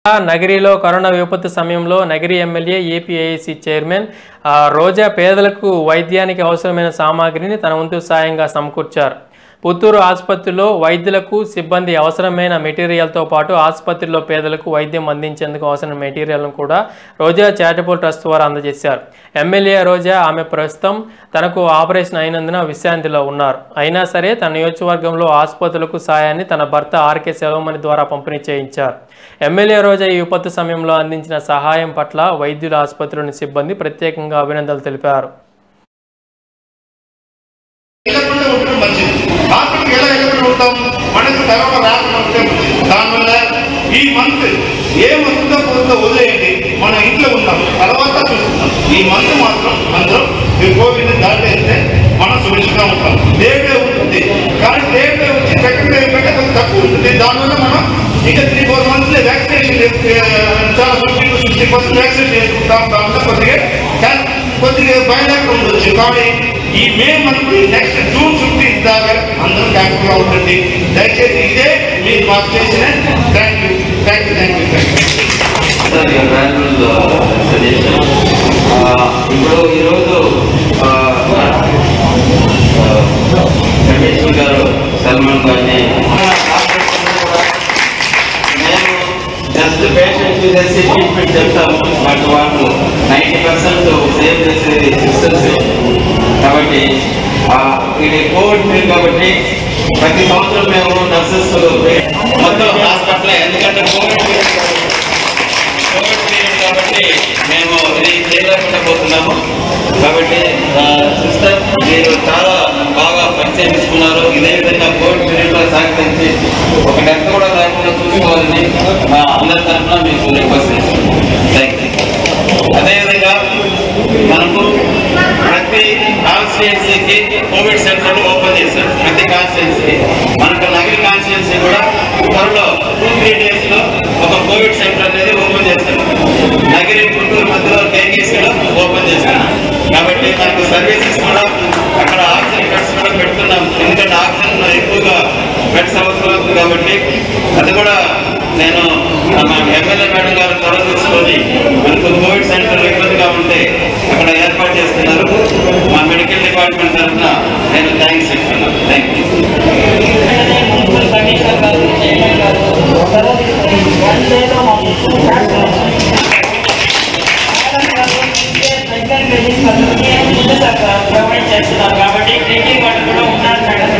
నగరిలో corona విపత్తు సమయంలో Nagari MLA APIIC chairman Roja పేదలకు వైద్యానికి అవసరమైన సామాగ్రిని తన వంతు సాయంగా సమకూర్చారు. పుత్తూరు ఆసుపత్రిలో వైద్యులకు సిబ్బంది అవసరమైన మెటీరియల్తో పాటు ఆసుపత్రిలో పేదలకు వైద్యం అందించేందుకు అవసరమైన మెటీరియల్ను కూడా రోజా చారిటబుల్ ట్రస్ట్ ద్వారా అందజేశారు. ఎమ్మెల్యే రోజా ఆమె ప్రస్తుతం తనకు ఆపరేషన్ అయినందున విశ్రాంతిలో ఉన్నారు. అయినా సరే తన నియోజకవర్గంలో ఆసుపత్రులకు సాయాన్ని తన భర్త ఆర్కే సెలవుమణి ద్వారా పంపిణీ చేయించారు. ఎమ్మెల్యే రోజా ఈ విపత్తు సమయంలో అందించిన సహాయం పట్ల వైద్యుల ఆసుపత్రిలోని సిబ్బంది ప్రత్యేకంగా అభినందనలు తెలిపారు. మనకు తర్వాత రాకుండా దానివల్ల ఈ మంత్ ఏ మంత్లో పోతుందో వదిలేయండి, మన ఇంట్లో ఉన్నాం, తర్వాత చూస్తున్నాం. ఈ మంత్ మాత్రం అందరం కోవిడ్ దాటేస్తే మనం సురక్షితంగా ఉంటాం. దేవుడే ఉంటుంది, కానీ దేవుడే వచ్చి సెకండ్ వేవ్ కంటే కొంచెం తక్కువ ఉంటుంది. దానివల్ల మనం ఇంకా 3-4 months వ్యాక్సినేషన్ చాలా 50-60% వ్యాక్సినేషన్ చేసుకుంటాం. దాంట్లో కొద్దిగా భయలేకుండా ఉండొచ్చు. కానీ ఈ మే మంత్ నెక్స్ట్ June 15 దాకా అందరూ క్యాన్సర్గా ఉంటుంది. దయచేసి ఇదే మీరు మాకు చేసిన థ్యాంక్ యూ. ఇప్పుడు ఈరోజు రమేష్ గారు సల్మాన్ గారిని మేము జస్ట్ పేషెంట్ చూసేసి ట్రీట్మెంట్ చెప్తాము, బట్ వాళ్ళు 90% సేవ్ చేసేది సిస్టర్స్. కాబట్టి ఇది కోవిడ్ ఫ్రీ కాబట్టి ప్రతి సంవత్సరం మేము నర్సెస్ మొత్తం హాస్పిటల్, ఎందుకంటే కోవిడ్ పీరియడ్ కాబట్టి మేము ఇది చేయలేకుండా పోతున్నాము. కాబట్టి సిస్టర్ మీరు చాలా బాగా పరిచయం తీసుకున్నారు. ఇదే విధంగా కోవిడ్ పీరియడ్లో సహకరించి ఒక డెత్ కూడా లేకుండా చూసుకోవాలని మా అందరి తరఫున మీకు రిక్వెస్ట్ చేస్తున్నాం. Thank you. అదేవిధంగా మనకు ప్రతి కాన్స్టిట్యున్సీకి కోవిడ్ సెంటర్లు ఓపెన్ చేశారు. ప్రతి కాన్స్టిట్యున్సీకి మనకు నగరి కాన్స్టిట్యున్సీ కూడా త్వరలో 2-3 days ఒక కోవిడ్ సెంటర్ అనేది ఓపెన్ చేస్తారు. నగరి పుత్తూరు మధ్యలో కేకేసీలో ఓపెన్ చేస్తారు. కాబట్టి మనకు సర్వీసెస్ కూడా అక్కడ ఆక్సిజన్ బెడ్స్ కూడా పెడుతున్నాం. ఎందుకంటే ఆక్సిజన్ ఎక్కువగా బెడ్స్ అవసరం అవుతుంది. కాబట్టి అది కూడా నేను మా ఎమ్మెల్యే మేడం గారు త్వరగా తీసుకొని మనకు కోవిడ్ సెంటర్ ఇబ్బందిగా ఉంటే అక్కడ ఏర్పాటు చేస్తున్నారు. మా మెడికల్ డిపార్ట్మెంట్ తరఫున నేను థ్యాంక్స్ చెప్తున్నాను. Thank you. ప్రొవైడ్ చేస్తున్నాం కాబట్టి డ్రింకింగ్ వాటర్ కూడా ఉన్నారు మేడం.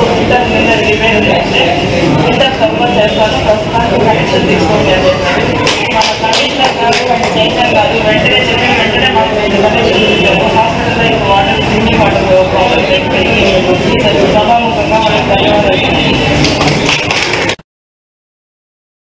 ఇంటర్ సపోర్ట్ చేస్తాను. ప్రస్తుతానికి కనెక్షన్ తీసుకోండి. మన కమిషనర్ గారు అండ్ చైర్మన్ గారు వెంటనే చెప్పిన వెంటనే మాకు కనెక్షన్ ఇచ్చారు. హాస్పిటల్లో వాటర్ డ్రింకింగ్ వాటర్ ప్రాబ్లం సభాముఖంగా మనకు ధన్యవాదాలు.